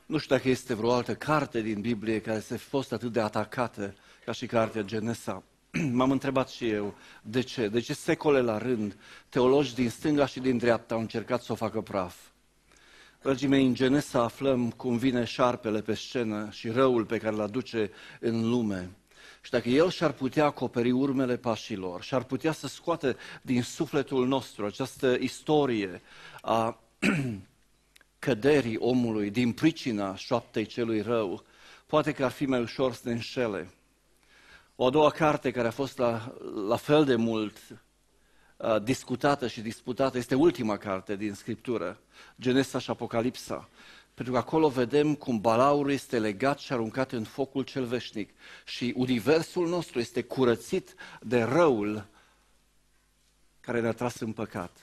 Nu știu dacă este vreo altă carte din Biblie care să fi fost atât de atacată ca și cartea Genesa. M-am întrebat și eu, de ce? De ce secole la rând teologi din stânga și din dreapta au încercat să o facă praf? Dragii mei, în Genesa aflăm cum vine șarpele pe scenă și răul pe care îl aduce în lume. Și dacă el și-ar putea acoperi urmele pașilor, și-ar putea să scoată din sufletul nostru această istorie a căderii omului din pricina șoaptei celui rău, poate că ar fi mai ușor să ne înșele. O a doua carte care a fost la fel de mult discutată și disputată este ultima carte din Scriptură, Genesa și Apocalipsa. Pentru că acolo vedem cum balaurul este legat și aruncat în focul cel veșnic și universul nostru este curățit de răul care ne-a tras în păcat.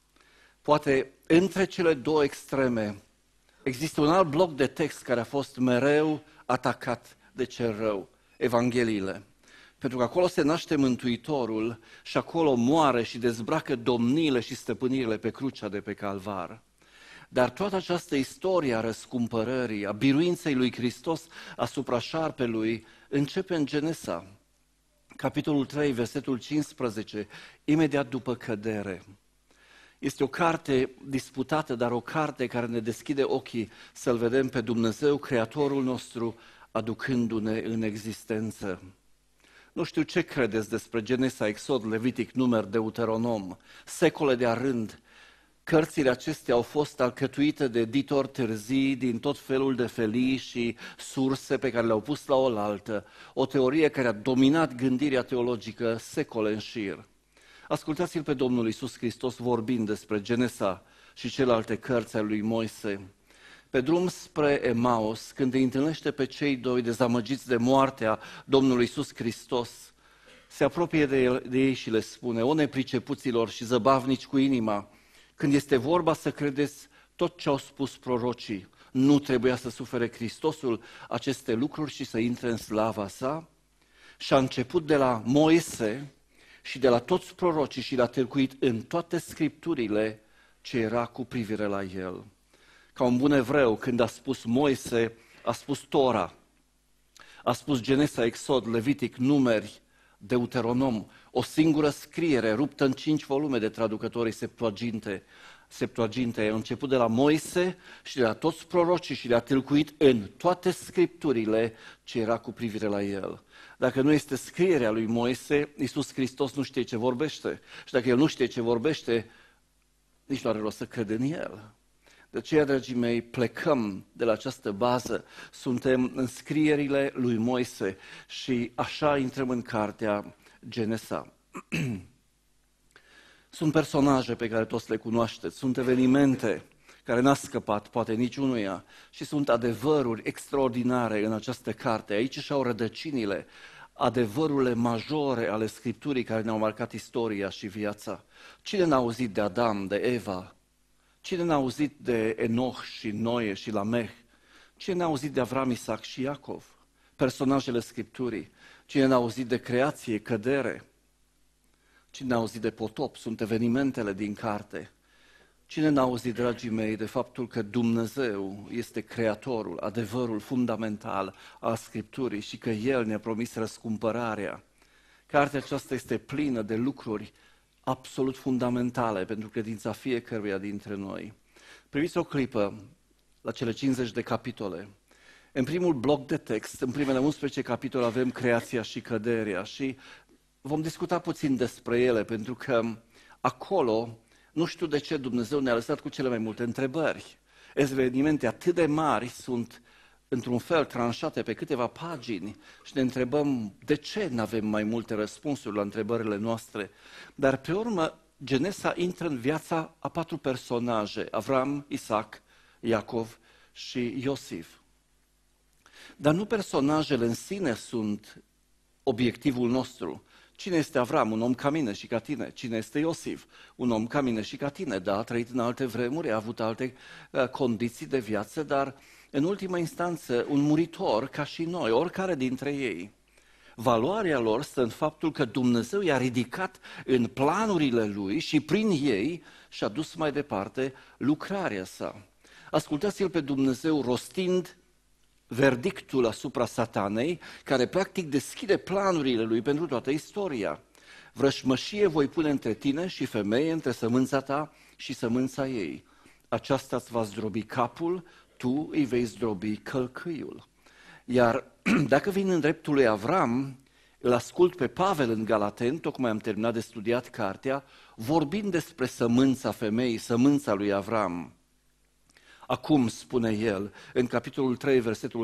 Poate între cele două extreme există un alt bloc de text care a fost mereu atacat de cel rău, Evangheliile. Pentru că acolo se naște Mântuitorul și acolo moare și dezbracă domniile și stăpânirile pe crucea de pe Calvar. Dar toată această istorie a răscumpărării, a biruinței lui Hristos asupra șarpelui, începe în Genesa, capitolul 3, versetul 15, imediat după cădere. Este o carte disputată, dar o carte care ne deschide ochii să-L vedem pe Dumnezeu, Creatorul nostru, aducându-ne în existență. Nu știu ce credeți despre Genesa, Exod, Levitic, Numer, Deuteronom. Secole de rând, cărțile acestea au fost alcătuite de editori târzii din tot felul de felii și surse pe care le-au pus la oaltă. O teorie care a dominat gândirea teologică secole în șir. Ascultați-l pe Domnul Iisus Hristos vorbind despre Genesa și celelalte cărți ale lui Moise. Pe drum spre Emaus, când îi întâlnește pe cei doi dezamăgiți de moartea Domnului Iisus Hristos, se apropie de ei și le spune: o nepricepuților și zăbavnici cu inima, când este vorba să credeți tot ce au spus prorocii, nu trebuia să sufere Hristosul aceste lucruri și să intre în slava sa? Și a început de la Moise și de la toți prorocii și l-a târcuit în toate scripturile ce era cu privire la el. Ca un bun evreu, când a spus Moise, a spus Tora, a spus Genesa, Exod, Levitic, Numeri, Deuteronom, o singură scriere ruptă în 5 volume de traducătorii Septuaginte. A început de la Moise și de la toți prorocii și le-a tâlcuit în toate scripturile ce era cu privire la el. Dacă nu este scrierea lui Moise, Iisus Hristos nu știe ce vorbește. Și dacă El nu știe ce vorbește, nici nu are rost să crede în El. De aceea, dragii mei, plecăm de la această bază, suntem în scrierile lui Moise și așa intrăm în cartea Genesa. Sunt personaje pe care toți le cunoașteți, sunt evenimente care n-a scăpat, poate niciunuia, și sunt adevăruri extraordinare în această carte. Aici și-au rădăcinile, adevărurile majore ale Scripturii care ne-au marcat istoria și viața. Cine n-a auzit de Adam, de Eva? Cine n-a auzit de Enoch și Noe și Lameh? Cine n-a auzit de Avram, Isaac și Iacov? Personajele Scripturii. Cine n-a auzit de creație, cădere? Cine n-a auzit de potop? Sunt evenimentele din carte. Cine n-a auzit, dragii mei, de faptul că Dumnezeu este creatorul, adevărul fundamental al Scripturii și că El ne-a promis răscumpărarea? Cartea aceasta este plină de lucruri absolut fundamentale pentru credința fiecăruia dintre noi. Priviți o clipă la cele 50 de capitole. În primul bloc de text, în primele 11 capitole, avem creația și căderea și vom discuta puțin despre ele, pentru că acolo, nu știu de ce, Dumnezeu ne-a lăsat cu cele mai multe întrebări. Evenimente atât de mari sunt într-un fel tranșate pe câteva pagini și ne întrebăm de ce nu avem mai multe răspunsuri la întrebările noastre. Dar pe urmă, Genesa intră în viața a 4 personaje, Avram, Isaac, Iacov și Iosif. Dar nu personajele în sine sunt obiectivul nostru. Cine este Avram? Un om ca mine și ca tine. Cine este Iosif? Un om ca mine și ca tine. Da, a trăit în alte vremuri, a avut alte condiții de viață, dar în ultima instanță un muritor ca și noi, oricare dintre ei. Valoarea lor stă în faptul că Dumnezeu i-a ridicat în planurile Lui și prin ei și-a dus mai departe lucrarea sa. Ascultați-l pe Dumnezeu rostind verdictul asupra Satanei, care practic deschide planurile lui pentru toată istoria. Vrășmășie voi pune între tine și femeie, între sămânța ta și sămânța ei. Aceasta îți va zdrobi capul, tu îi vei zdrobi călcâiul. Iar dacă vin în dreptul lui Avram, îl ascult pe Pavel în Galaten, tocmai am terminat de studiat cartea, vorbind despre sămânța femeii, sămânța lui Avram. Acum, spune el, în capitolul 3, versetul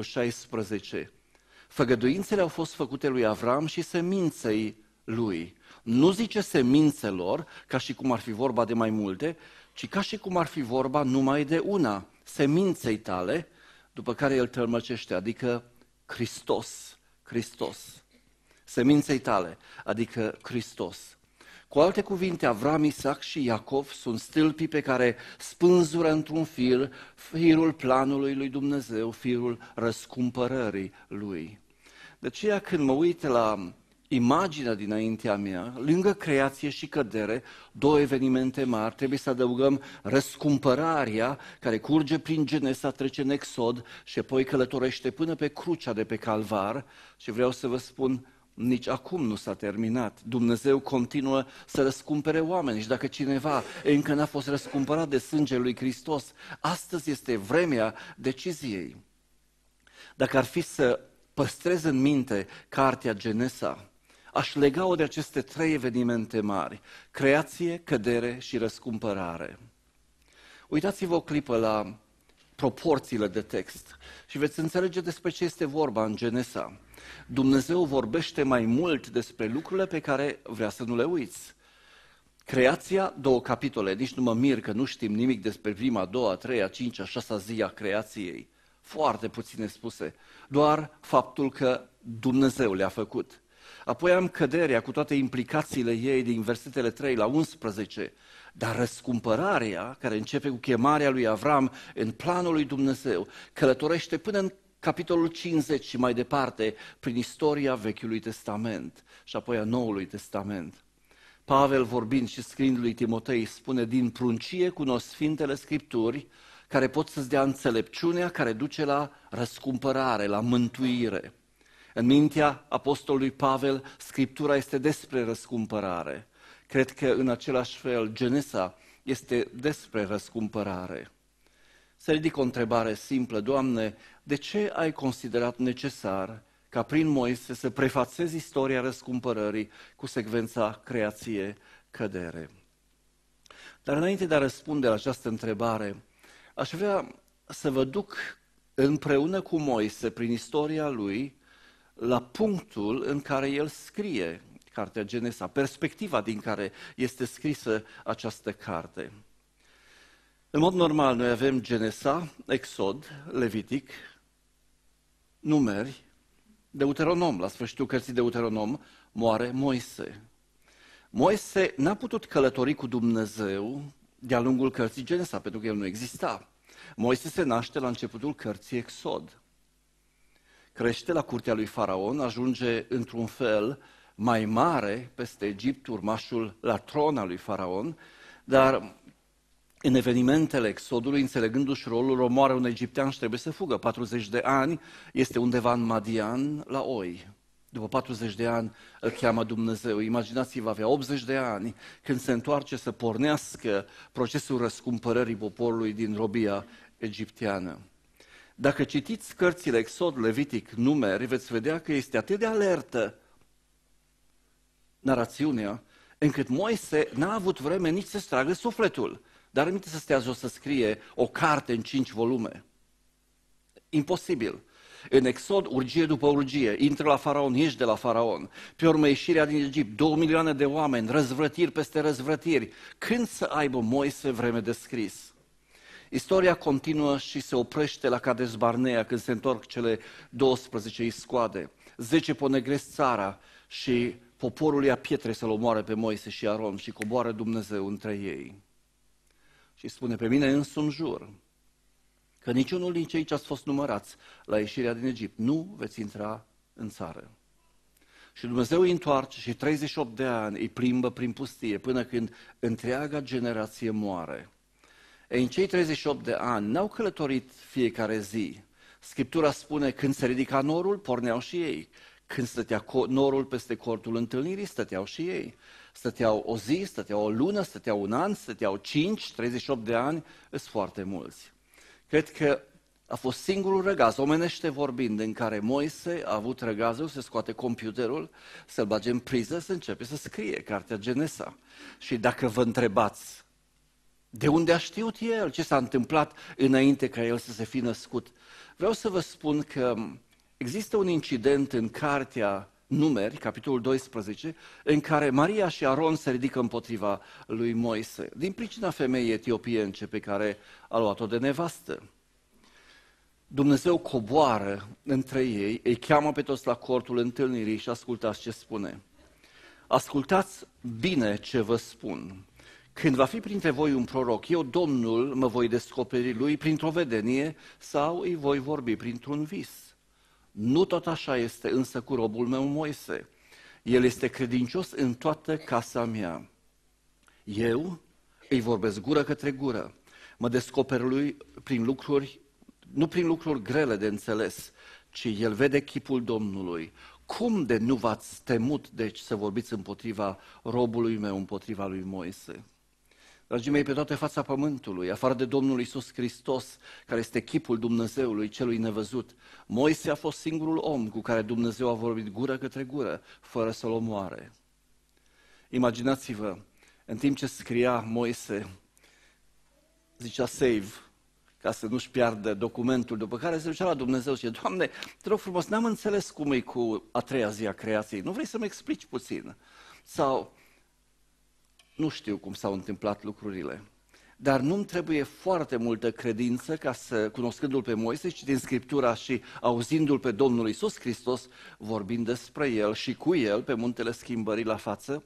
16, făgăduințele au fost făcute lui Avram și seminței lui. Nu zice semințelor, ca și cum ar fi vorba de mai multe, ci ca și cum ar fi vorba numai de una, seminței tale, după care el tălmăcește, adică Hristos, Hristos. Seminței tale, adică Hristos. Cu alte cuvinte, Avram, Isaac și Iacov sunt stâlpii pe care spânzură într-un fir firul planului lui Dumnezeu, firul răscumpărării lui. De aceea când mă uit la imaginea dinaintea mea, lângă creație și cădere, două evenimente mari, trebuie să adăugăm răscumpărarea care curge prin Genesa, trece în Exod și apoi călătorește până pe crucea de pe Calvar. Și vreau să vă spun, nici acum nu s-a terminat. Dumnezeu continuă să răscumpere oameni și dacă cineva încă n-a fost răscumpărat de sângele lui Hristos, astăzi este vremea deciziei. Dacă ar fi să păstrez în minte cartea Genesa, aș lega-o de aceste trei evenimente mari, creație, cădere și răscumpărare. Uitați-vă o clipă la proporțiile de text și veți înțelege despre ce este vorba în Genesa. Dumnezeu vorbește mai mult despre lucrurile pe care vrea să nu le uiți. Creația, 2 capitole, nici nu mă mir că nu știm nimic despre prima, a doua, a treia, a cincea, a șasea zi a creației. Foarte puține spuse, doar faptul că Dumnezeu le-a făcut. Apoi am căderea cu toate implicațiile ei din versetele 3 la 11, dar răscumpărarea, care începe cu chemarea lui Avram în planul lui Dumnezeu, călătorește până în capitolul 50 și mai departe prin istoria Vechiului Testament și apoi a Noului Testament. Pavel, vorbind și scriind lui Timotei, spune, din pruncie cunosc Sfintele Scripturi, care pot să-ți dea înțelepciunea care duce la răscumpărare, la mântuire. În mintea apostolului Pavel, Scriptura este despre răscumpărare. Cred că în același fel Genesa este despre răscumpărare. Să ridic o întrebare simplă, Doamne, de ce ai considerat necesar ca prin Moise să prefațezi istoria răscumpărării cu secvența creație-cădere? Dar înainte de a răspunde la această întrebare, aș vrea să vă duc împreună cu Moise prin istoria lui la punctul în care el scrie cartea Genesa, perspectiva din care este scrisă această carte. În mod normal, noi avem Genesa, Exod, Levitic, Numeri, Deuteronom. La sfârșitul cărții Deuteronom moare Moise. Moise n-a putut călători cu Dumnezeu de-a lungul cărții Genesa, pentru că el nu exista. Moise se naște la începutul cărții Exod. Crește la curtea lui Faraon, ajunge într-un fel mai mare peste Egipt, urmașul la tron al lui Faraon, dar în evenimentele Exodului, înțelegându-și rolul, omoară un egiptean și trebuie să fugă. 40 de ani, este undeva în Madian la oi. După 40 de ani îl cheamă Dumnezeu. Imaginați-vă, avea 80 de ani când se întoarce să pornească procesul răscumpărării poporului din robia egipteană. Dacă citiți cărțile Exod, Levitic, Numeri, veți vedea că este atât de alertă narațiunea, încât Moise n-a avut vreme nici să-și tragă sufletul, dar aminte să stea jos să scrie o carte în 5 volume. Imposibil. În Exod, urgie după urgie, intră la Faraon, ieși de la Faraon, pe urmă ieșirea din Egipt, 2 milioane de oameni, răzvrătiri peste răzvrătiri. Când să aibă Moise vreme de scris? Istoria continuă și se oprește la Cades Barnea, când se întorc cele 12 iscoade. 10 ponegresc țara și poporul ia pietre să-l omoare pe Moise și Aron și coboară Dumnezeu între ei. Și spune, pe mine însumi jur că niciunul din cei ce ați fost numărați la ieșirea din Egipt nu veți intra în țară. Și Dumnezeu îi întoarce și 38 de ani îi plimbă prin pustie până când întreaga generație moare. Ei, în cei 38 de ani n-au călătorit fiecare zi. Scriptura spune când se ridica norul, porneau și ei. Când stătea norul peste cortul întâlnirii, stăteau și ei. Stăteau o zi, stăteau o lună, stăteau un an, stăteau 5, 38 de ani, sunt foarte mulți. Cred că a fost singurul răgaz, omenește vorbind, în care Moise a avut răgazul să scoate computerul, să-l bage în priză, să începe să scrie cartea Genesa. Și dacă vă întrebați de unde a știut el, ce s-a întâmplat înainte ca el să se fi născut, vreau să vă spun că există un incident în cartea Numeri, capitolul 12, în care Maria și Aron se ridică împotriva lui Moise, din pricina femeii etiopience pe care a luat-o de nevastă. Dumnezeu coboară între ei, îi cheamă pe toți la cortul întâlnirii și ascultați ce spune. Ascultați bine ce vă spun. Când va fi printre voi un proroc, eu, Domnul, mă voi descoperi lui printr-o vedenie sau îi voi vorbi printr-un vis. Nu tot așa este însă cu robul meu Moise. El este credincios în toată casa mea. Eu îi vorbesc gură către gură. Mă descoper lui prin lucruri, nu prin lucruri grele de înțeles, ci el vede chipul Domnului. Cum de nu v-ați temut, deci, să vorbiți împotriva robului meu, împotriva lui Moise? Dragii mei, pe toată fața pământului, afară de Domnul Iisus Hristos, care este chipul Dumnezeului, celui nevăzut, Moise a fost singurul om cu care Dumnezeu a vorbit gură către gură, fără să-l omoare. Imaginați-vă, în timp ce scria Moise, zicea save, ca să nu-și piardă documentul, după care se ducea la Dumnezeu și zicea, Doamne, te rog frumos, n-am înțeles cum e cu a treia zi a creației, nu vrei să-mi explici puțin? Sau, nu știu cum s-au întâmplat lucrurile, dar nu-mi trebuie foarte multă credință ca să, cunoscându-l pe Moise și din Scriptura și auzindu-l pe Domnul Iisus Hristos, vorbind despre el și cu el pe muntele schimbării la față,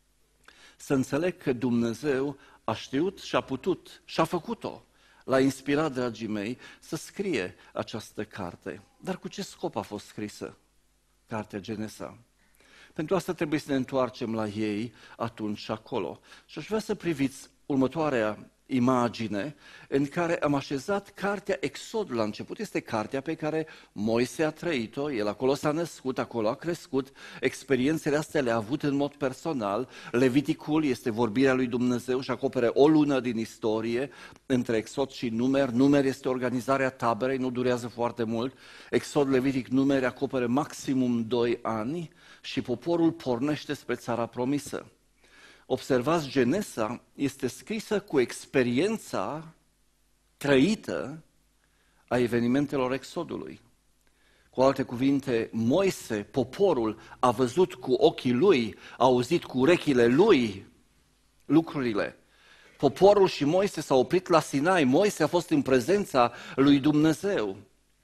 să înțeleg că Dumnezeu a știut și a putut și a făcut-o. L-a inspirat, dragii mei, să scrie această carte. Dar cu ce scop a fost scrisă cartea Genesa? Pentru asta trebuie să ne întoarcem la ei atunci și acolo. Și aș vrea să priviți următoarea imagine în care am așezat cartea Exod la început. Este cartea pe care Moise a trăit-o, el acolo s-a născut, acolo a crescut, experiențele astea le-a avut în mod personal. Leviticul este vorbirea lui Dumnezeu și acoperă o lună din istorie între Exod și Numeri. Numeri este organizarea taberei, nu durează foarte mult. Exod, Levitic, Numeri acoperă maximum 2 ani și poporul pornește spre țara promisă. Observați, Genesa este scrisă cu experiența trăită a evenimentelor Exodului. Cu alte cuvinte, Moise, poporul, a văzut cu ochii lui, a auzit cu urechile lui lucrurile. Poporul și Moise s-au oprit la Sinai, Moise a fost în prezența lui Dumnezeu.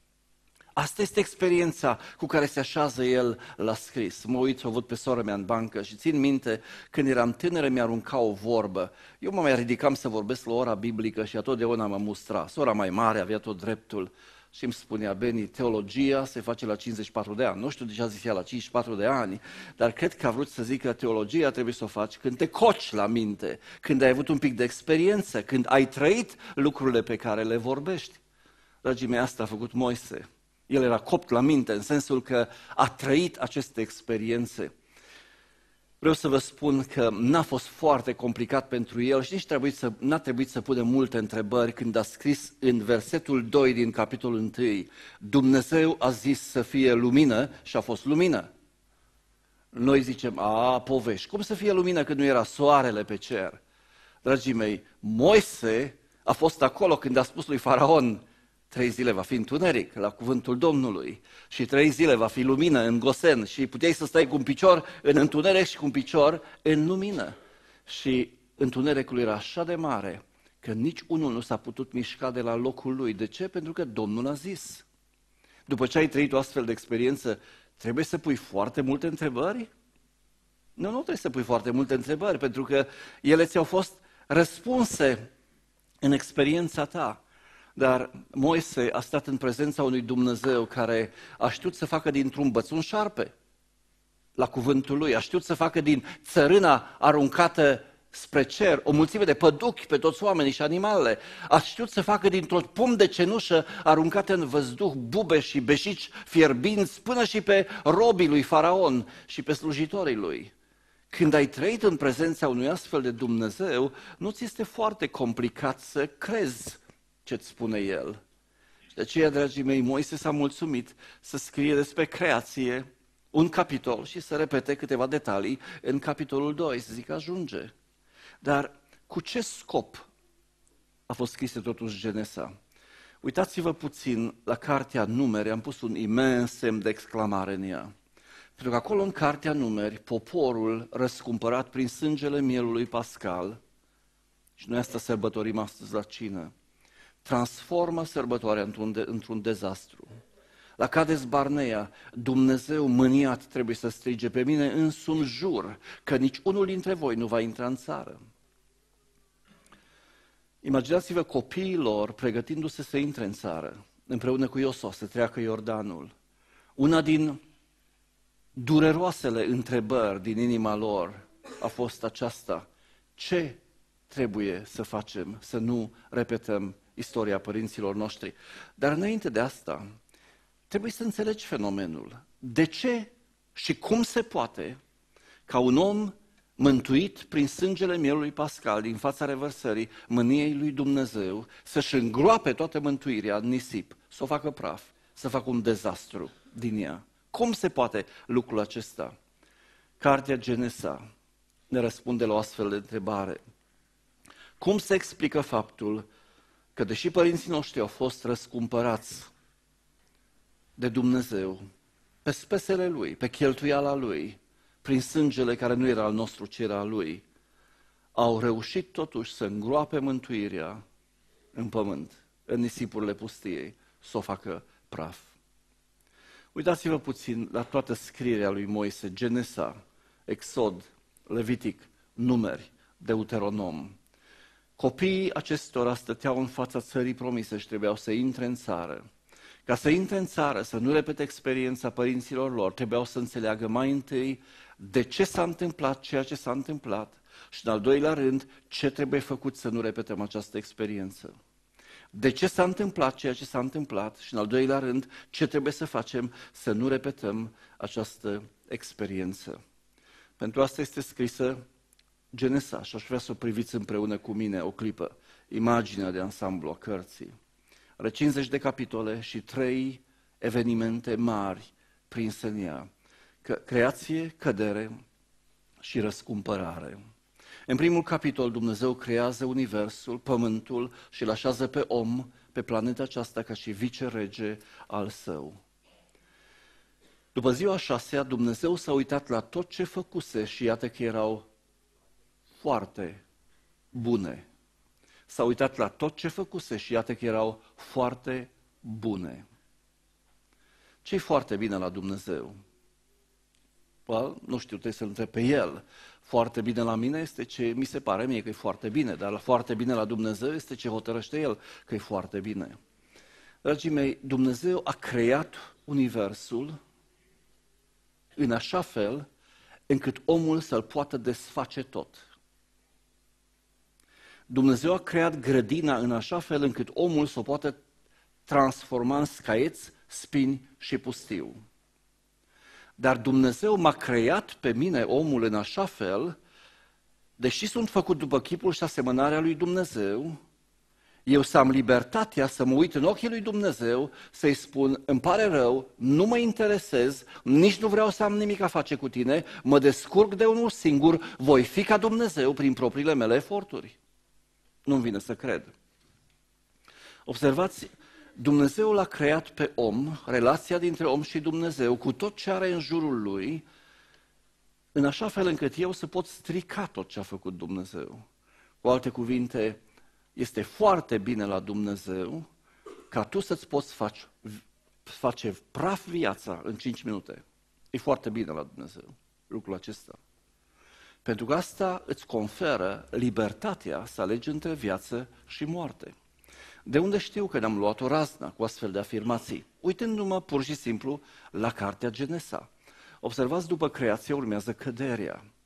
Asta este experiența cu care se așează el la scris. Mă uit, o văd pe sora mea în bancă și țin minte, când eram tânără, mi-arunca o vorbă. Eu mă mai ridicam să vorbesc la ora biblică și atotdeauna mă mustra. Sora mai mare avea tot dreptul și îmi spunea, Beni, teologia se face la 54 de ani. Nu știu de ce a zis ea la 54 de ani, dar cred că a vrut să zică că teologia trebuie să o faci când te coci la minte, când ai avut un pic de experiență, când ai trăit lucrurile pe care le vorbești. Dragii mei, asta a făcut Moise. El era copt la minte, în sensul că a trăit aceste experiențe. Vreau să vă spun că n-a fost foarte complicat pentru el și nici n-a trebuit să pună multe întrebări când a scris în versetul 2 din capitolul 1. Dumnezeu a zis să fie lumină și a fost lumină. Noi zicem, povești, cum să fie lumină când nu era soarele pe cer? Dragii mei, Moise a fost acolo când a spus lui Faraon, 3 zile va fi întuneric la cuvântul Domnului și 3 zile va fi lumină în Gosen și puteai să stai cu un picior în întuneric și cu un picior în lumină. Și întunericul era așa de mare că nici unul nu s-a putut mișca de la locul lui. De ce? Pentru că Domnul a zis. După ce ai trăit o astfel de experiență, trebuie să pui foarte multe întrebări? Nu trebuie să pui foarte multe întrebări, pentru că ele ți-au fost răspunse în experiența ta. Dar Moise a stat în prezența unui Dumnezeu care a știut să facă dintr-un băț un șarpe la cuvântul lui, a știut să facă din țărâna aruncată spre cer, o mulțime de păduchi pe toți oamenii și animalele. A știut să facă dintr-o pom de cenușă aruncate în văzduh bube și beșici fierbinți până și pe robii lui Faraon și pe slujitorii lui. Când ai trăit în prezența unui astfel de Dumnezeu, nu ți este foarte complicat să crezi ce-ți spune El. Și de aceea, dragii mei, Moise s-a mulțumit să scrie despre creație un capitol și să repete câteva detalii în capitolul 2, să zic ajunge. Dar cu ce scop a fost scrisă totuși Genesa? Uitați-vă puțin la cartea Numeri, am pus un imens semn de exclamare în ea. Pentru că acolo în cartea Numeri, poporul răscumpărat prin sângele mielului pascal, și noi asta sărbătorim astăzi la cină, transformă sărbătoarea într-un dezastru. La Cades Barnea, Dumnezeu mâniat trebuie să strige: pe mine însumi jur că nici unul dintre voi nu va intra în țară. Imaginați-vă copiii lor pregătindu-se să intre în țară, împreună cu Iosua, să treacă Iordanul. Una din dureroasele întrebări din inima lor a fost aceasta: ce trebuie să facem să nu repetăm istoria părinților noștri? Dar înainte de asta, trebuie să înțelegi fenomenul. De ce și cum se poate ca un om mântuit prin sângele mielului pascal din fața revărsării mâniei lui Dumnezeu să-și îngroape toată mântuirea în nisip, să o facă praf, să facă un dezastru din ea? Cum se poate lucrul acesta? Cartea Genesa ne răspunde la o astfel de întrebare. Cum se explică faptul că, deși părinții noștri au fost răscumpărați de Dumnezeu, pe spesele Lui, pe cheltuiala Lui, prin sângele care nu era al nostru, ci era al Lui, au reușit totuși să îngroape mântuirea în pământ, în nisipurile pustiei, să o facă praf? Uitați-vă puțin la toată scrierea lui Moise, Genesa, Exod, Levitic, Numeri, Deuteronom. Copiii acestora stăteau în fața țării promise și trebuiau să intre în țară. Ca să intre în țară, să nu repete experiența părinților lor, trebuiau să înțeleagă mai întâi de ce s-a întâmplat ceea ce s-a întâmplat și, în al doilea rând, ce trebuie făcut să nu repetăm această experiență. De ce s-a întâmplat ceea ce s-a întâmplat și, în al doilea rând, ce trebuie să facem să nu repetăm această experiență. Pentru asta este scrisă Genesa și aș vrea să o priviți împreună cu mine o clipă, imaginea de ansamblu a cărții. Are 50 de capitole și 3 evenimente mari prinse în ea: creație, cădere și răscumpărare. În primul capitol, Dumnezeu creează universul, pământul și îl așează pe om pe planeta aceasta ca și vicerege al său. După ziua a 6-a, Dumnezeu s-a uitat la tot ce făcuse și iată că erau foarte bune. S-a uitat la tot ce făcuse și iată că erau foarte bune. Ce-i foarte bine la Dumnezeu? Nu știu, trebuie să-L întreb pe El. Foarte bine la mine este ce mi se pare mie că e foarte bine, dar foarte bine la Dumnezeu este ce hotărăște El că e foarte bine. Dragii mei, Dumnezeu a creat universul în așa fel încât omul să-l poată desface tot. Dumnezeu a creat grădina în așa fel încât omul să o poată transforma în scaieți, spini și pustiu. Dar Dumnezeu m-a creat pe mine, omul, în așa fel, deși sunt făcut după chipul și asemănarea lui Dumnezeu, eu să am libertatea să mă uit în ochii lui Dumnezeu, să-i spun: îmi pare rău, nu mă interesez, nici nu vreau să am nimic a face cu tine, mă descurc de unul singur, voi fi ca Dumnezeu prin propriile mele eforturi. Nu-mi vine să cred. Observați, Dumnezeu l-a creat pe om, relația dintre om și Dumnezeu, cu tot ce are în jurul lui, în așa fel încât eu să pot strica tot ce a făcut Dumnezeu. Cu alte cuvinte, este foarte bine la Dumnezeu ca tu să-ți poți face praf viața în 5 minute. E foarte bine la Dumnezeu lucrul acesta. Pentru că asta îți conferă libertatea să alegi între viață și moarte. De unde știu că ne-am luat o razna cu astfel de afirmații? Uitându-mă pur și simplu la cartea Genesa. Observați, după creație urmează căderea.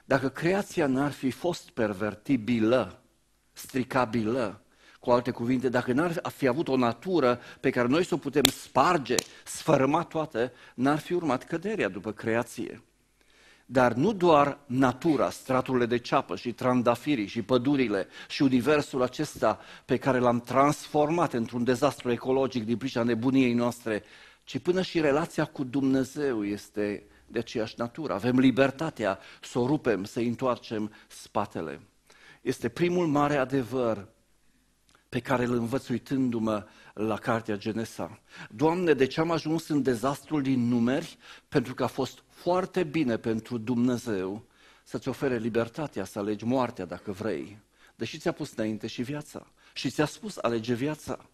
Dacă creația n-ar fi fost pervertibilă, stricabilă, cu alte cuvinte, dacă n-ar fi avut o natură pe care noi să o putem sparge, sfărâma toată, n-ar fi urmat căderea după creație. Dar nu doar natura, straturile de ceapă și trandafirii și pădurile și universul acesta pe care l-am transformat într-un dezastru ecologic din pricina nebuniei noastre, ci până și relația cu Dumnezeu este de aceeași natură. Avem libertatea să o rupem, să-i întoarcem spatele. Este primul mare adevăr pe care îl învăț uitându-mă la cartea Genesa. Doamne, de ce am ajuns în dezastrul din numeri? Pentru că a fost foarte bine pentru Dumnezeu să-ți ofere libertatea, să alegi moartea dacă vrei. Deși ți-a pus înainte și viața. Și ți-a spus, alege viața.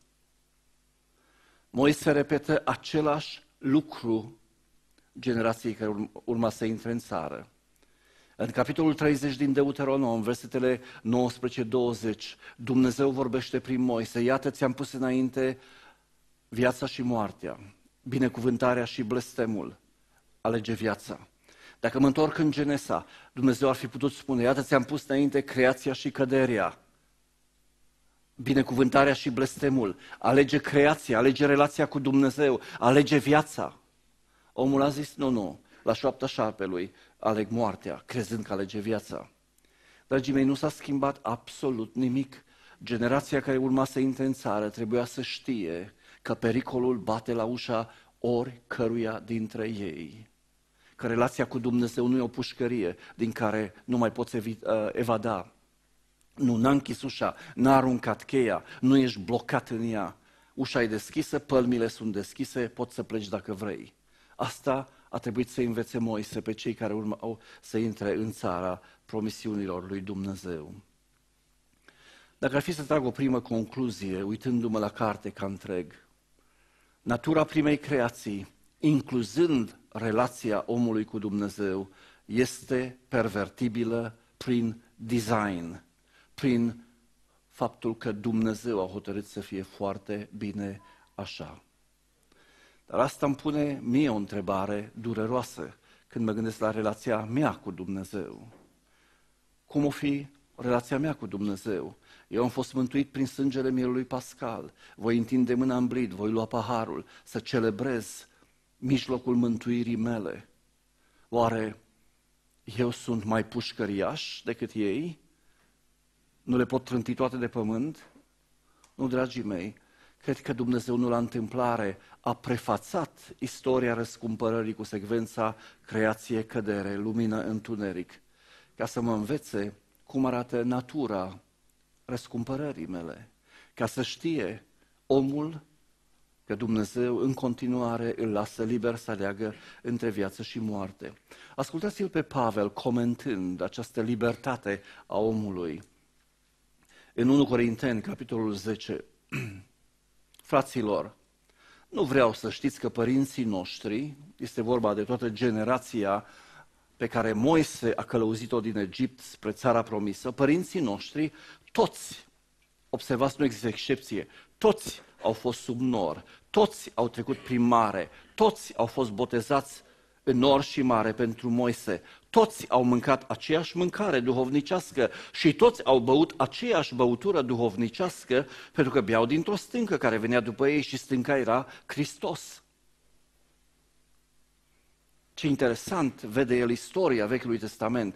Moise repetă același lucru generației care urma să intre în țară. În capitolul 30 din Deuteronom, versetele 19-20, Dumnezeu vorbește prin Moise, iată ți-am pus înainte viața și moartea, binecuvântarea și blestemul, alege viața. Dacă mă întorc în Genesa, Dumnezeu ar fi putut spune, iată ți-am pus înainte creația și căderea, binecuvântarea și blestemul, alege creația, alege relația cu Dumnezeu, alege viața. Omul a zis, nu, la șoapta șarpelui, aleg moartea, crezând că alege viața. Dragii mei, nu s-a schimbat absolut nimic. Generația care urma să intre în țară trebuia să știe că pericolul bate la ușa oricăruia dintre ei. Că relația cu Dumnezeu nu e o pușcărie din care nu mai poți evada. Nu, n-a închis ușa, n-a aruncat cheia, nu ești blocat în ea. Ușa e deschisă, pălmile sunt deschise, poți să pleci dacă vrei. Asta a trebuit să învețe Moise pe cei care urmau să intre în țara promisiunilor lui Dumnezeu. Dacă ar fi să trag o primă concluzie, uitându-mă la carte ca întreg, natura primei creații, incluzând relația omului cu Dumnezeu, este pervertibilă prin design, prin faptul că Dumnezeu a hotărât să fie foarte bine așa. Dar asta îmi pune mie o întrebare dureroasă când mă gândesc la relația mea cu Dumnezeu. Cum o fi relația mea cu Dumnezeu? Eu am fost mântuit prin sângele mielului pascal. Voi întinde mâna în blid, voi lua paharul, să celebrez mijlocul mântuirii mele. Oare eu sunt mai pușcăriaș decât ei? Nu le pot trânti toate de pământ? Nu, dragii mei, cred că Dumnezeu nu la întâmplare a prefațat istoria răscumpărării cu secvența creație, cădere, lumină, întuneric, ca să mă învețe cum arată natura răscumpărării mele, ca să știe omul că Dumnezeu în continuare îl lasă liber să aleagă între viață și moarte. Ascultați-l pe Pavel comentând această libertate a omului. În 1 Corinteni, capitolul 10, fraților, nu vreau să știți că părinții noștri, este vorba de toată generația pe care Moise a călăuzit-o din Egipt spre țara promisă, părinții noștri, toți, observați, nu există excepție, toți au fost sub nor, toți au trecut prin mare, toți au fost botezați în nor și mare pentru Moise, toți au mâncat aceeași mâncare duhovnicească și toți au băut aceeași băutură duhovnicească pentru că beau dintr-o stâncă care venea după ei și stânca era Hristos. Ce interesant vede el istoria Vechiului Testament.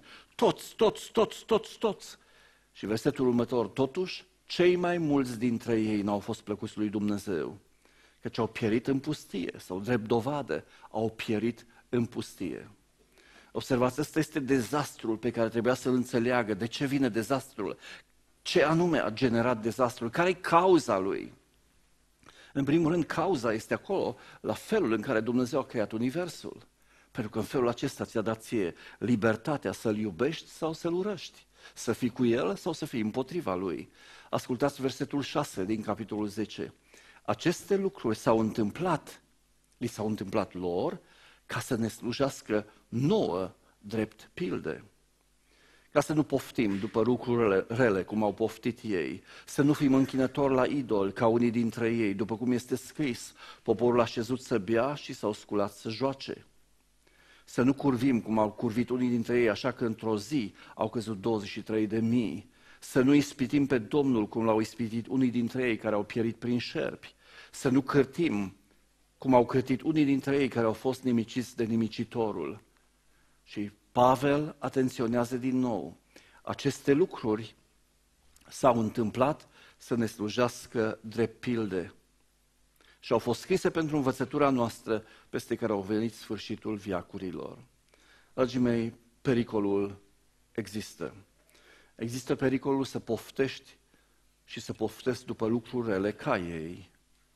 Toți. Și versetul următor, totuși, cei mai mulți dintre ei n-au fost plăcuți lui Dumnezeu, căci au pierit în pustie, sau drept dovadă, au pierit în pustie. Observați, ăsta este dezastrul pe care trebuia să-l înțeleagă. De ce vine dezastrul? Ce anume a generat dezastrul? Care e cauza lui? În primul rând, cauza este acolo, la felul în care Dumnezeu a creat universul. Pentru că în felul acesta ți-a dat ție libertatea să-L iubești sau să-L urăști, să fii cu El sau să fii împotriva Lui. Ascultați versetul 6 din capitolul 10. Aceste lucruri li s-au întâmplat lor, ca să ne slujească nouă drept pilde. Ca să nu poftim după lucrurile rele, cum au poftit ei, să nu fim închinători la idol, ca unii dintre ei, după cum este scris, poporul a șezut să bea și s-au sculat să joace. Să nu curvim cum au curvit unii dintre ei, așa că într-o zi au căzut 23.000. Să nu ispitim pe Domnul cum l-au ispitit unii dintre ei care au pierit prin șerpi. Să nu cârtim cum au cârtit unii dintre ei care au fost nimiciți de nimicitorul. Și Pavel atenționează din nou. Aceste lucruri s-au întâmplat să ne slujească drept pilde și au fost scrise pentru învățătura noastră peste care au venit sfârșitul veacurilor. Dragii mei, pericolul există. Există pericolul să poftești și să poftești după lucruri rele ca ei,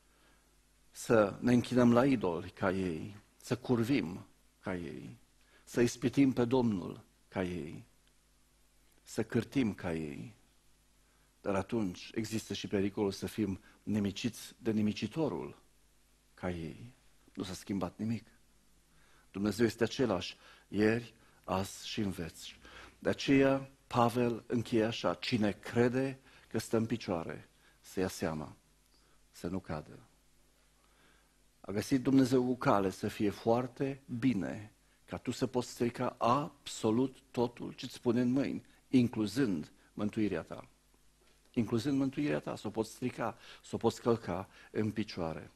să ne închinăm la idoli ca ei, să curvim ca ei, să ispitim pe Domnul ca ei, să cârtim ca ei. Dar atunci există și pericolul să fim nimiciți de nimicitorul ca ei. Nu s-a schimbat nimic. Dumnezeu este același ieri, azi și în veci. De aceea Pavel încheie așa: cine crede că stă în picioare, să ia seama, să nu cadă. A găsit Dumnezeu o cale să fie foarte bine, ca tu să poți strica absolut totul ce îți spune în mâini, incluzând mântuirea ta. Incluzând mântuirea ta, să o poți strica, să o poți călca în picioare.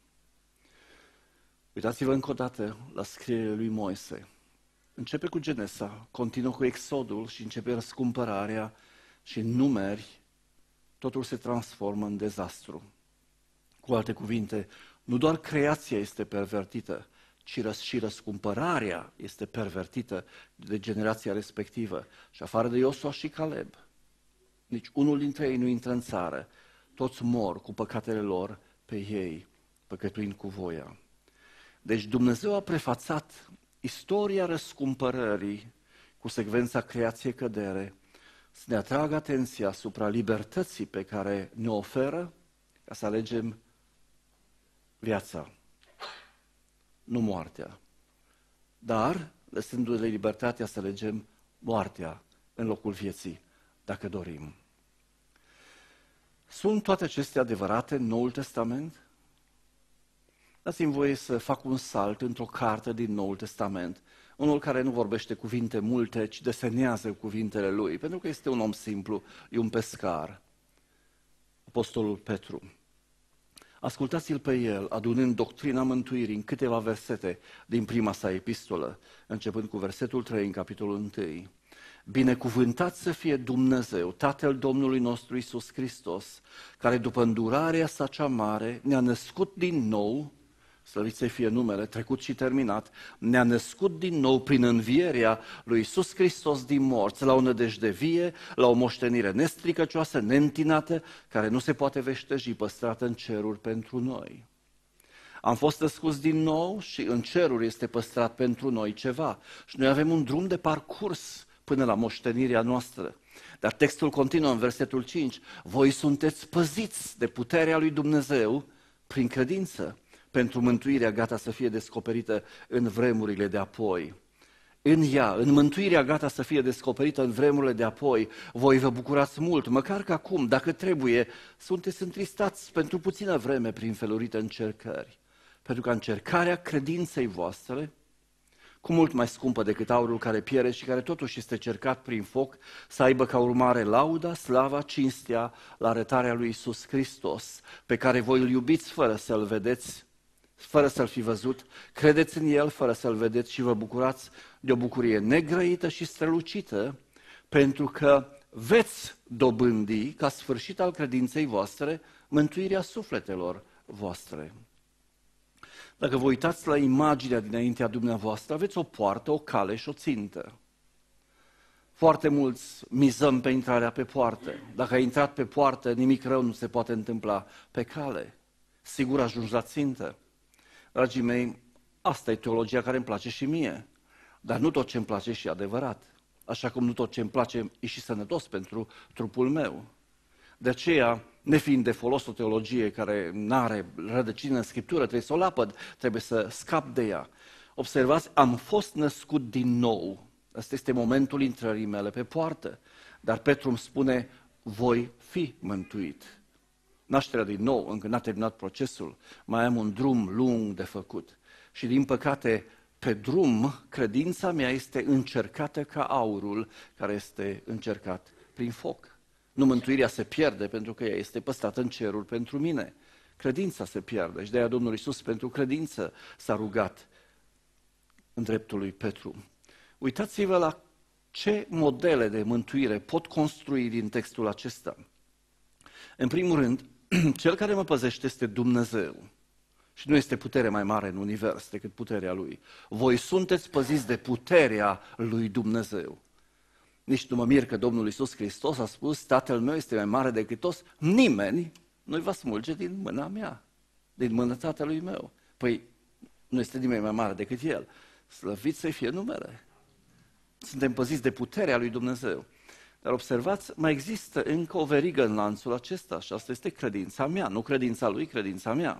Uitați-vă încă o dată la scrierile lui Moise. Începe cu Genesa, continuă cu Exodul și începe răscumpărarea și în numeri totul se transformă în dezastru. Cu alte cuvinte, nu doar creația este pervertită, ci și răscumpărarea este pervertită de generația respectivă. Și afară de Iosua și Caleb, nici unul dintre ei nu intră în țară. Toți mor cu păcatele lor pe ei, păcătuind cu voia. Deci Dumnezeu a prefațat istoria răscumpărării cu secvența creație-cădere, să ne atragă atenția asupra libertății pe care ne oferă ca să alegem viața, nu moartea. Dar, lăsându-ne libertatea să alegem moartea în locul vieții, dacă dorim. Sunt toate acestea adevărate în Noul Testament? Dați-mi voie să fac un salt într-o carte din Noul Testament, unul care nu vorbește cuvinte multe, ci desenează cuvintele lui, pentru că este un om simplu, e un pescar, Apostolul Petru. Ascultați-l pe el, adunând doctrina mântuirii în câteva versete din prima sa epistolă, începând cu versetul 3 în capitolul 1. Binecuvântat să fie Dumnezeu, Tatăl Domnului nostru Iisus Hristos, care după îndurarea sa cea mare ne-a născut din nou, slăvit să fie numele, trecut și terminat, ne-a născut din nou prin învierea lui Iisus Hristos din morți, la o nădejde vie, la o moștenire nestricăcioasă, neîntinată, care nu se poate veșteji, păstrată în ceruri pentru noi. Am fost născuți din nou și în ceruri este păstrat pentru noi ceva. Și noi avem un drum de parcurs până la moștenirea noastră. Dar textul continuă în versetul 5. Voi sunteți păziți de puterea lui Dumnezeu prin credință, pentru mântuirea gata să fie descoperită în vremurile de apoi. În ea, în mântuirea gata să fie descoperită în vremurile de apoi, voi vă bucurați mult, măcar că acum, dacă trebuie, sunteți întristați pentru puțină vreme prin felurite încercări. Pentru că încercarea credinței voastre, cu mult mai scumpă decât aurul care pierde și care totuși este cercat prin foc, să aibă ca urmare lauda, slava, cinstea la arătarea lui Iisus Hristos, pe care voi îl iubiți fără să-l vedeți, fără să-l fi văzut, credeți în el fără să-l vedeți și vă bucurați de o bucurie negrăită și strălucită, pentru că veți dobândi, ca sfârșit al credinței voastre, mântuirea sufletelor voastre. Dacă vă uitați la imaginea dinaintea dumneavoastră, aveți o poartă, o cale și o țintă. Foarte mulți mizăm pe intrarea pe poartă. Dacă ai intrat pe poartă, nimic rău nu se poate întâmpla pe cale. Sigur ajungi la țintă. Dragii mei, asta e teologia care îmi place și mie. Dar nu tot ce îmi place și adevărat. Așa cum nu tot ce îmi place e și sănătos pentru trupul meu. De aceea, nefiind de folos o teologie care nu are rădăcină în Scriptură, trebuie să o lapăd, trebuie să scap de ea. Observați, am fost născut din nou. Ăsta este momentul intrării mele pe poartă. Dar Petru îmi spune, voi fi mântuit. Nașterea din nou, încă n-a terminat procesul, mai am un drum lung de făcut. Și din păcate, pe drum, credința mea este încercată ca aurul care este încercat prin foc. Nu mântuirea se pierde pentru că ea este păstrată în cerul pentru mine. Credința se pierde și de-aia Domnul Iisus pentru credință s-a rugat în dreptul lui Petru. Uitați-vă la ce modele de mântuire pot construi din textul acesta. În primul rând, cel care mă păzește este Dumnezeu. Și nu este putere mai mare în univers decât puterea Lui. Voi sunteți păziți de puterea lui Dumnezeu. Nici nu mă mir că Domnul Iisus Hristos a spus, Tatăl meu este mai mare decât toți, nimeni nu-i va smulge din mâna mea, din mâna Tatălui meu. Păi nu este nimeni mai mare decât El. Slăvit să fie numele. Suntem păziți de puterea lui Dumnezeu. Dar observați, mai există încă o verigă în lanțul acesta și asta este credința mea, nu credința lui, credința mea.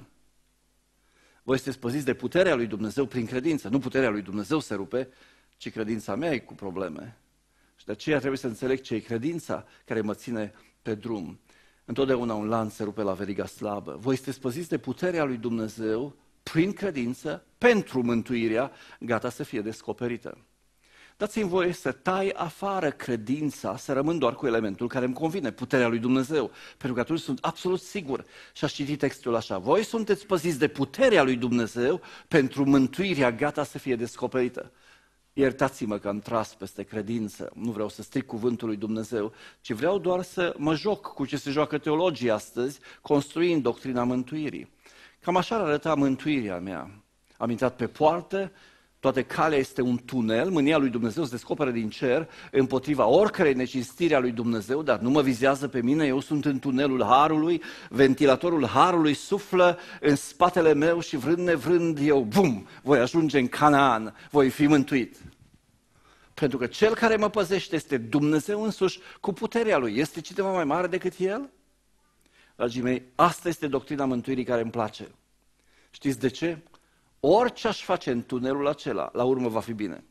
Voi sunteți păziți de puterea lui Dumnezeu prin credință. Nu puterea lui Dumnezeu se rupe, ci credința mea e cu probleme. Și de aceea trebuie să înțeleg ce e credința care mă ține pe drum. Întotdeauna un lanț se rupe la veriga slabă. Voi sunteți păziți de puterea lui Dumnezeu prin credință, pentru mântuirea, gata să fie descoperită. Dați-mi voie să tai afară credința, să rămân doar cu elementul care îmi convine, puterea lui Dumnezeu, pentru că atunci sunt absolut sigur. Și aș citi textul așa, voi sunteți păziți de puterea lui Dumnezeu pentru mântuirea gata să fie descoperită. Iertați-mă că am tras peste credință, nu vreau să stric cuvântul lui Dumnezeu, ci vreau doar să mă joc cu ce se joacă teologii astăzi, construind doctrina mântuirii. Cam așa ar arăta mântuirea mea. Am intrat pe poartă, toată calea este un tunel, mânia lui Dumnezeu se descoperă din cer împotriva oricărei necinstiri a lui Dumnezeu, dar nu mă vizează pe mine, eu sunt în tunelul Harului, ventilatorul Harului suflă în spatele meu și vrând nevrând eu, bum, voi ajunge în Canaan, voi fi mântuit. Pentru că cel care mă păzește este Dumnezeu însuși cu puterea Lui. Este cineva mai mare decât El? Dragii mei, asta este doctrina mântuirii care îmi place. Știți de ce? Orice aș face în tunelul acela, la urmă va fi bine.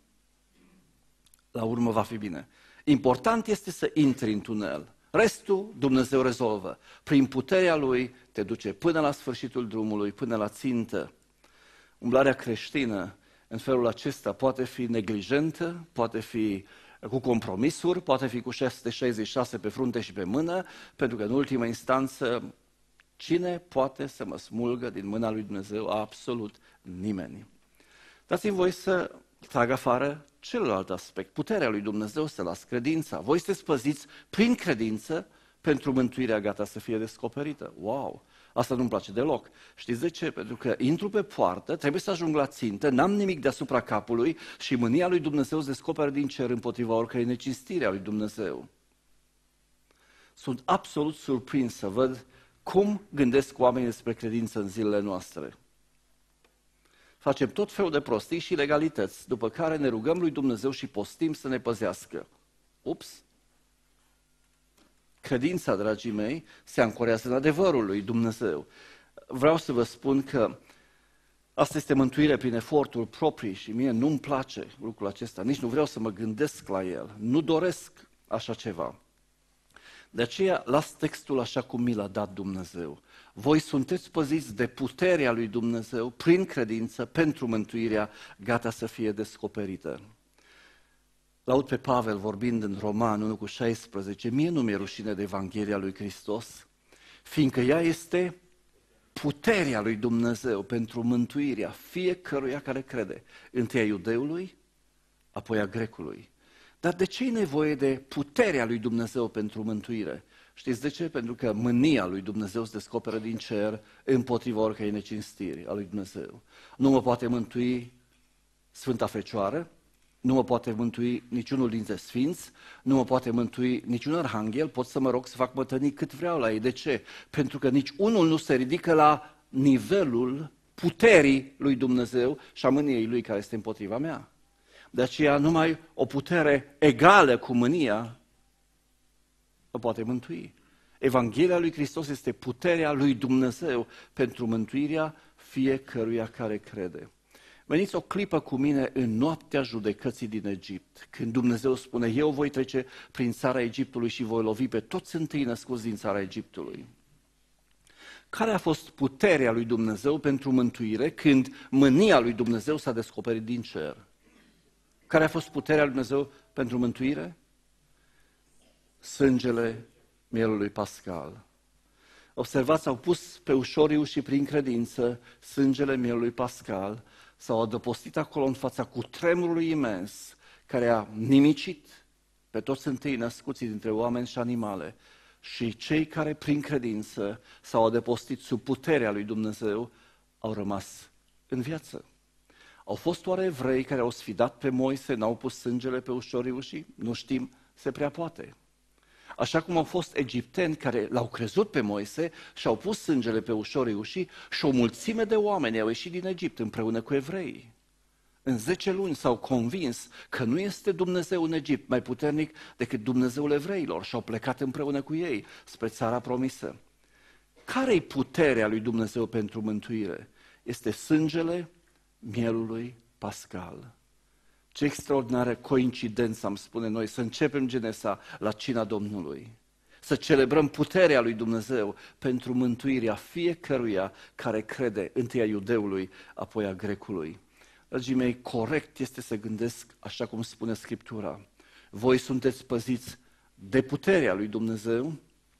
La urmă va fi bine. Important este să intri în tunel. Restul Dumnezeu rezolvă. Prin puterea Lui te duce până la sfârșitul drumului, până la țintă. Umblarea creștină în felul acesta poate fi neglijentă, poate fi cu compromisuri, poate fi cu 666 pe frunte și pe mână, pentru că în ultima instanță cine poate să mă smulgă din mâna lui Dumnezeu? Absolut nimeni. Dați-mi voi să trag afară celălalt aspect. Puterea lui Dumnezeu să las credința. Voi sunteți păziți prin credință pentru mântuirea gata să fie descoperită. Wow! Asta nu-mi place deloc. Știți de ce? Pentru că intru pe poartă, trebuie să ajung la țintă, n-am nimic deasupra capului și mânia lui Dumnezeu se descoperă din cer împotriva oricărei necinstiri a lui Dumnezeu. Sunt absolut surprins să văd cum gândesc oamenii despre credință în zilele noastre. Facem tot felul de prostii și ilegalități, după care ne rugăm lui Dumnezeu și postim să ne păzească. Ups! Credința, dragii mei, se ancorează în adevărul lui Dumnezeu. Vreau să vă spun că asta este mântuire prin efortul proprii și mie nu-mi place lucrul acesta, nici nu vreau să mă gândesc la el, nu doresc așa ceva. De aceea las textul așa cum mi l-a dat Dumnezeu. Voi sunteți păziți de puterea lui Dumnezeu prin credință pentru mântuirea gata să fie descoperită. L-aud pe Pavel vorbind în Roman 1:16, mie nu mi-e rușine de Evanghelia lui Hristos, fiindcă ea este puterea lui Dumnezeu pentru mântuirea fiecăruia care crede, întâi a iudeului, apoi a grecului. Dar de ce e nevoie de puterea lui Dumnezeu pentru mântuire? Știți de ce? Pentru că mânia lui Dumnezeu se descoperă din cer împotriva oricărei necinstiri a lui Dumnezeu. Nu mă poate mântui Sfânta Fecioară, nu mă poate mântui niciunul dintre sfinți, nu mă poate mântui niciun arhanghel, pot să mă rog să fac mătănii cât vreau la ei. De ce? Pentru că nici unul nu se ridică la nivelul puterii lui Dumnezeu și a mâniei lui care este împotriva mea. De aceea numai o putere egală cu mânia o poate mântui. Evanghelia lui Hristos este puterea lui Dumnezeu pentru mântuirea fiecăruia care crede. Veniți o clipă cu mine în noaptea judecății din Egipt, când Dumnezeu spune, eu voi trece prin țara Egiptului și voi lovi pe toți întâi născuți din țara Egiptului. Care a fost puterea lui Dumnezeu pentru mântuire când mânia lui Dumnezeu s-a descoperit din cer? Care a fost puterea lui Dumnezeu pentru mântuire? Sângele mielului pascal. Observați, au pus pe ușoriu și prin credință sângele mielului pascal, s-au adăpostit acolo în fața cutremurului imens care a nimicit pe toți întâi născuții dintre oameni și animale și cei care prin credință s-au adăpostit sub puterea lui Dumnezeu au rămas în viață. Au fost oare evrei care au sfidat pe Moise, n-au pus sângele pe ușoriu și nu știm, se prea poate. Așa cum au fost egipteni care l-au crezut pe Moise și au pus sângele pe ușorii ușii și o mulțime de oameni au ieșit din Egipt împreună cu evreii. În 10 luni s-au convins că nu este Dumnezeu în Egipt mai puternic decât Dumnezeul evreilor și au plecat împreună cu ei spre țara promisă. Care-i puterea lui Dumnezeu pentru mântuire? Este sângele mielului pascal. Ce extraordinară coincidență, am spune noi, să începem Genesa la cina Domnului. Să celebrăm puterea lui Dumnezeu pentru mântuirea fiecăruia care crede, întâi a iudeului, apoi a grecului. Dragii mei, corect este să gândesc așa cum spune Scriptura. Voi sunteți păziți de puterea lui Dumnezeu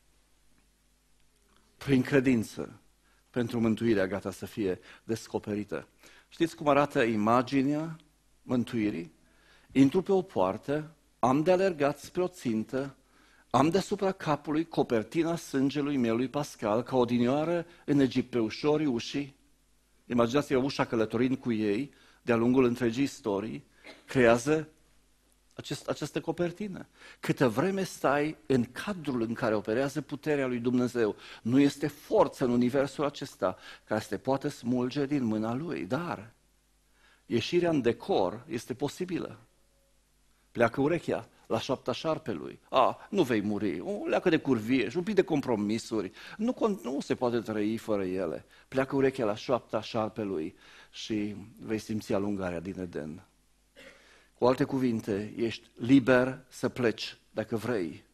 prin credință, pentru mântuirea gata să fie descoperită. Știți cum arată imaginea mântuirii? Intru pe o poartă, am de alergat spre o țintă, am deasupra capului copertina sângelui mielui pascal, ca odinioară în Egipt pe ușorii ușii. Imaginați-vă ușa călătorind cu ei de-a lungul întregii istorii, creează această copertină. Câtă vreme stai în cadrul în care operează puterea lui Dumnezeu, nu este forță în universul acesta care să te poată smulge din mâna lui, dar ieșirea în decor este posibilă. Pleacă urechea la șoapta șarpelui. Nu vei muri. O leacă de curvie și un pic de compromisuri. Nu se poate trăi fără ele. Pleacă urechea la șoapta șarpelui și vei simți alungarea din Eden. Cu alte cuvinte, ești liber să pleci dacă vrei.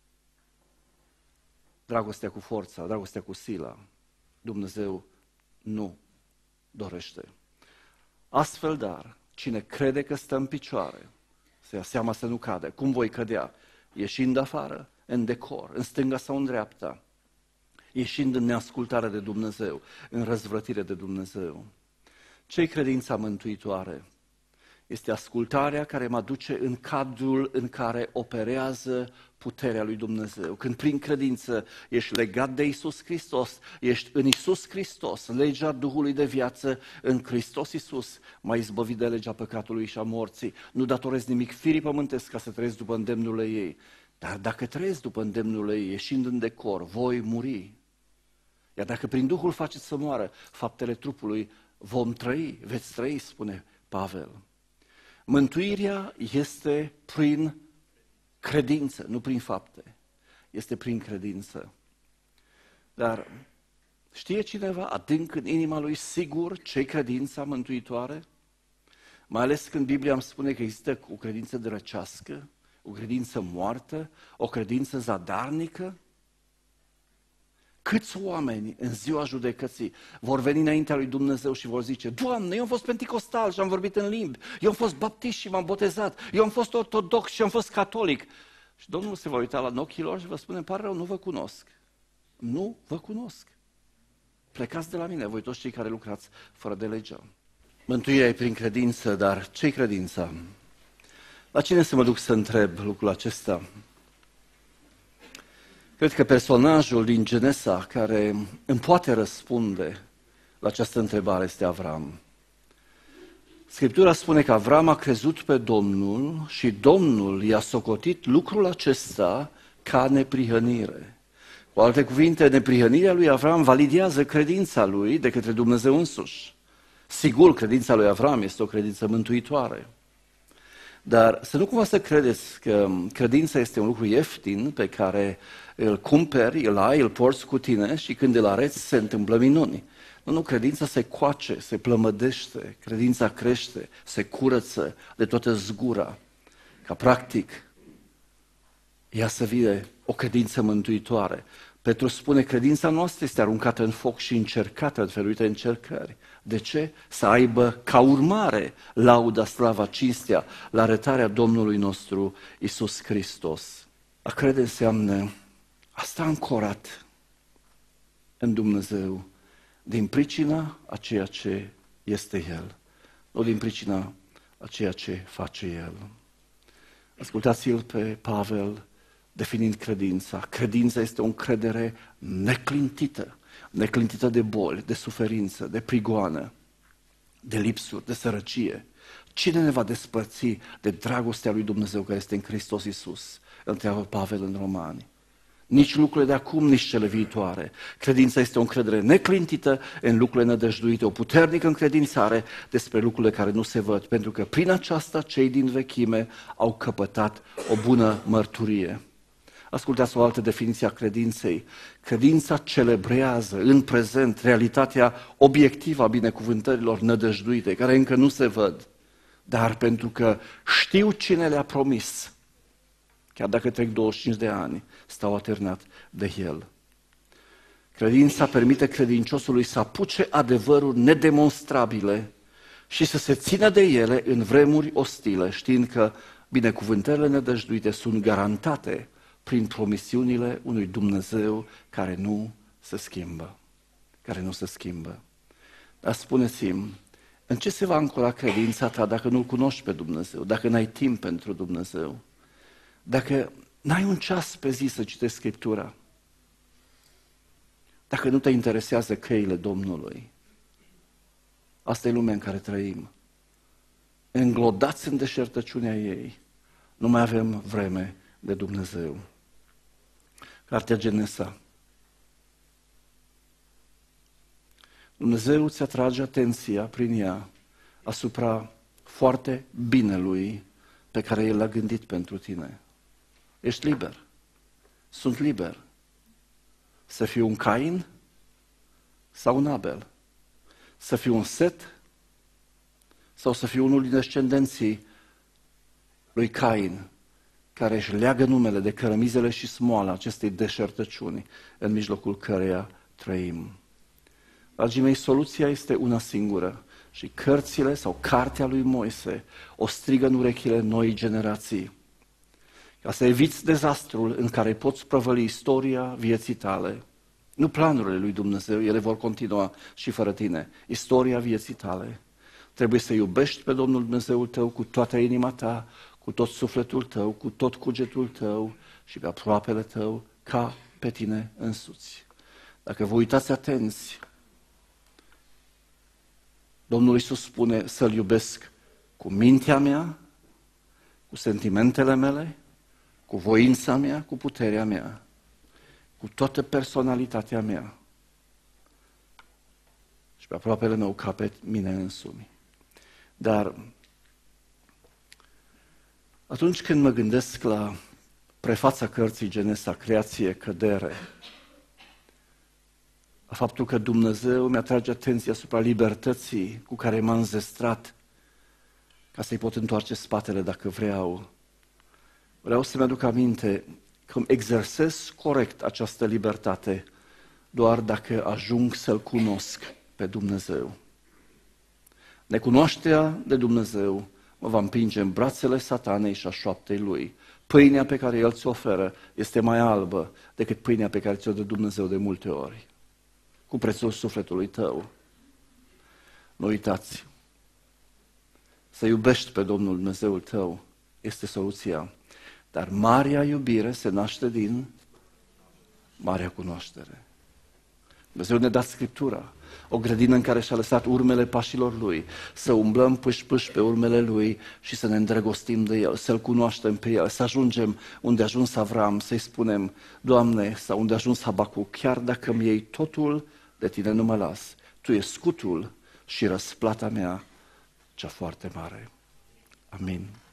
Dragostea cu forța, dragostea cu sila, Dumnezeu nu dorește. Astfel, dar, cine crede că stă în picioare, să ia seama să nu cade. Cum voi cădea? Ieșind afară, în decor, în stânga sau în dreapta, ieșind în neascultare de Dumnezeu, în răzvrătire de Dumnezeu. Ce-i credința mântuitoare? Este ascultarea care mă duce în cadrul în care operează puterea lui Dumnezeu. Când prin credință ești legat de Iisus Hristos, ești în Iisus Hristos, legea Duhului de viață în Hristos Iisus, m-a izbăvit de legea păcatului și a morții. Nu datorezi nimic firii pământesc ca să trăiesc după îndemnurile ei. Dar dacă trăiesc după îndemnurile ei, ieșind în decor, voi muri. Iar dacă prin Duhul faceți să moară faptele trupului, vom trăi, veți trăi, spune Pavel. Mântuirea este prin credință, nu prin fapte. Este prin credință. Dar știe cineva adânc în inima lui sigur ce-i credința mântuitoare? Mai ales când Biblia îmi spune că există o credință drăcească, o credință moartă, o credință zadarnică. Câți oameni în ziua judecății vor veni înaintea lui Dumnezeu și vor zice: Doamne, eu am fost penticostal și am vorbit în limbi, eu am fost baptist și m-am botezat, eu am fost ortodox și am fost catolic. Și Domnul se va uita la ochii lor și vă spune: îmi pare rău, nu vă cunosc. Nu vă cunosc. Plecați de la mine, voi toți cei care lucrați fără de legea. Mântuirea e prin credință, dar ce-i credința? La cine să mă duc să întreb lucrul acesta? Cred că personajul din Genesa care îmi poate răspunde la această întrebare este Avram. Scriptura spune că Avram a crezut pe Domnul și Domnul i-a socotit lucrul acesta ca neprihănire. Cu alte cuvinte, neprihănirea lui Avram validează credința lui de către Dumnezeu însuși. Sigur, credința lui Avram este o credință mântuitoare. Dar să nu cumva să credeți că credința este un lucru ieftin pe care îl cumperi, îl ai, îl porți cu tine și când îl areți se întâmplă minuni. Nu, credința se coace, se plămădește, credința crește, se curăță de toată zgura, ca practic ea să fie o credință mântuitoare. Petru spune, credința noastră este aruncată în foc și încercată în feluite încercări. De ce? Să aibă ca urmare lauda, slava, cinstea, la arătarea Domnului nostru Iisus Hristos. A crede înseamnă a sta ancorat în Dumnezeu din pricina a ceea ce este El, nu din pricina a ceea ce face El. Ascultați-l pe Pavel definind credința. Credința este o încredere neclintită, neclintită de boli, de suferință, de prigoană, de lipsuri, de sărăcie. Cine ne va despărți de dragostea lui Dumnezeu care este în Hristos Iisus? Întreabă Pavel în Romani. Nici lucrurile de acum, nici cele viitoare. Credința este o încredere neclintită în lucrurile nădăjduite, o puternică încredințare despre lucrurile care nu se văd, pentru că prin aceasta cei din vechime au căpătat o bună mărturie. Ascultați o altă definiție a credinței. Credința celebrează în prezent realitatea obiectivă a binecuvântărilor nădăjduite, care încă nu se văd, dar pentru că știu cine le-a promis, chiar dacă trec 25 de ani, stau atârnat de El. Credința permite credinciosului să apuce adevăruri nedemonstrabile și să se țină de ele în vremuri ostile, știind că binecuvântările nădăjduite sunt garantate prin promisiunile unui Dumnezeu care nu se schimbă. Care nu se schimbă. Dar spuneți-mi, în ce se va ancora credința ta dacă nu-L cunoști pe Dumnezeu, dacă n-ai timp pentru Dumnezeu, dacă n-ai un ceas pe zi să citești Scriptura, dacă nu te interesează căile Domnului? Asta e lumea în care trăim. Înglodați în deșertăciunea ei, nu mai avem vreme de Dumnezeu. Cartea Genesa. Dumnezeu îți atrage atenția prin ea asupra foarte binelui pe care El l-a gândit pentru tine. Ești liber. Sunt liber. Să fiu un Cain sau un Abel. Să fiu un Set sau să fiu unul din descendenții lui Cain, care își leagă numele de cărămizele și smoala acestei deșertăciuni în mijlocul căreia trăim. Dragii mei, soluția este una singură și cărțile sau cartea lui Moise o strigă în urechile noii generații. Ca să eviți dezastrul în care poți prăvăli istoria vieții tale, nu planurile lui Dumnezeu, ele vor continua și fără tine, istoria vieții tale. Trebuie să iubești pe Domnul Dumnezeul tău cu toată inima ta, cu tot sufletul tău, cu tot cugetul tău și pe aproapele tău ca pe tine însuți. Dacă vă uitați atenți, Domnul Iisus spune să-L iubesc cu mintea mea, cu sentimentele mele, cu voința mea, cu puterea mea, cu toată personalitatea mea și pe aproapele meu ca pe mine însumi. Dar atunci când mă gândesc la prefața cărții Genesa, creație, cădere, la faptul că Dumnezeu mi-atrage atenția asupra libertății cu care m-a înzestrat ca să-i pot întoarce spatele dacă vreau să-mi aduc aminte că îmi exersez corect această libertate doar dacă ajung să-L cunosc pe Dumnezeu. Necunoașterea de Dumnezeu mă va împinge în brațele satanei și a șoaptei lui. Pâinea pe care El ți-o oferă este mai albă decât pâinea pe care ți-o dă Dumnezeu de multe ori, cu prețul sufletului tău. Nu uitați, să iubești pe Domnul Dumnezeul tău este soluția, dar marea iubire se naște din marea cunoaștere. Dumnezeu ne-a dat Scriptura, o grădină în care și-a lăsat urmele pașilor Lui, să umblăm pâș-pâș pe urmele Lui și să ne îndrăgostim de El, să-L cunoaștem pe El, să ajungem unde a ajuns Avram, să-i spunem, Doamne, sau unde a ajuns Habacuc, chiar dacă mi iei totul, de Tine nu mă las. Tu ești scutul și răsplata mea cea foarte mare. Amin.